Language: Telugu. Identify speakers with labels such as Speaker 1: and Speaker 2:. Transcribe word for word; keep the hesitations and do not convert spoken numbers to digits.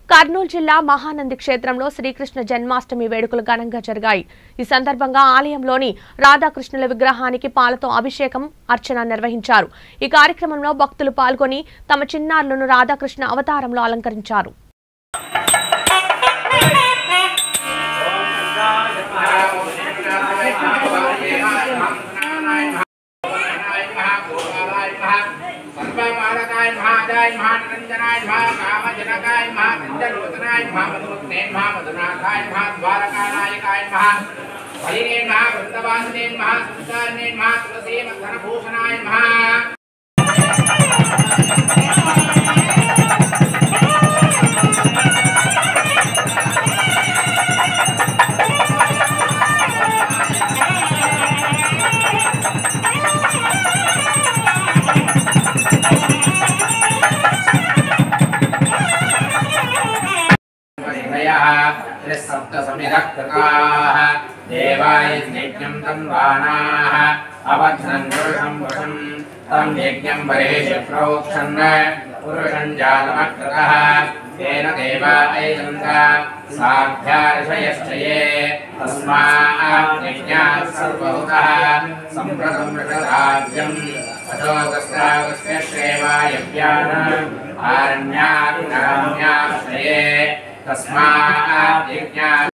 Speaker 1: కర్నూలు జిల్లా మహానంది క్షేత్రంలో శ్రీకృష్ణ జన్మాష్టమి వేడుకలు ఘనంగా జరిగాయి। ఈ సందర్భంగా ఆలయంలోని రాధాకృష్ణుల విగ్రహానికి పాలతో అభిషేకం, అర్చన నిర్వహించారు। ఈ కార్యక్రమంలో భక్తులు పాల్గొని తమ చిన్నారులను రాధాకృష్ణ అవతారంలో అలంకరించారు।
Speaker 2: सर्वमालकाय महादाय महानंदनाय महाकामजनकाय महानंदलोचनाय महामधुमग्ने महामधुनाथाय महाद्वारकानायकाय महा हरिणे महावृंदवासिने महासुंदरने महातुलसी मधनभूषणाय महा सप्तसमिदकृताः देवाय यज्ञं तन्वानाः अवध्नं पुरुषं वशं तं यज्ञं परेषु प्रोक्षन् पुरुषं जातमकृतः तेन देवा ऐदन्त साध्यार्षयश्च ये तस्मात् यज्ञात् सर्वभूतः सम्प्रतं ऋषराज्यम् अशोकस्रागस्य श्रेवायव्यान् आरण्यात् नारण्याश्रये तस्मात् यज्ञात्